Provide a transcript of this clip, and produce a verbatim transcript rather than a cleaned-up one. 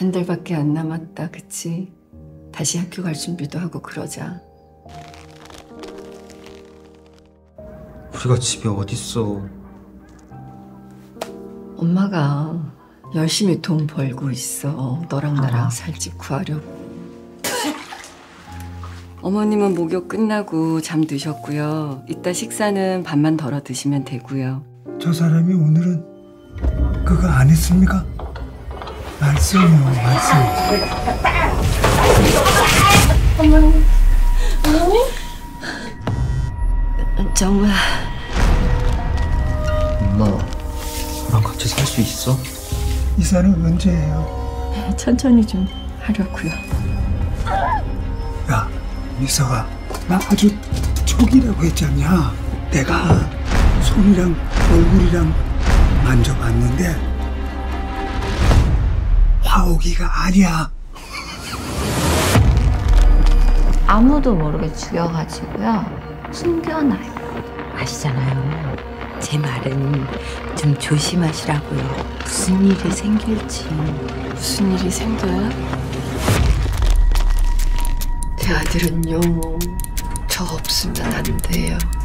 한 달밖에 안 남았다, 그치? 다시 학교 갈 준비도 하고 그러자. 우리가 집이 어딨어. 엄마가 열심히 돈 벌고 있어. 너랑 나랑 살 집 구하려고. 어머님은 목욕 끝나고 잠드셨고요. 이따 식사는 밥만 덜어 드시면 되고요. 저 사람이 오늘은 그거 안 했습니까? 말씀이요, 말씀. 어머니. 어머니? 정말. 엄마, 나랑 같이 살 수 있어? 이사는 언제 해요? 천천히 좀 하려고요. 야, 미서가 나 아주 촉이라고 했지 않냐? 내가 손이랑 얼굴이랑 만져봤는데 화옥이가 아니야. 아무도 모르게 죽여가지고요. 숨겨놔요. 아시잖아요. 제 말은 좀 조심하시라고요. 무슨 일이 생길지. 무슨 일이 생겨요? 제 아들은요, 저 없으면 안 돼요.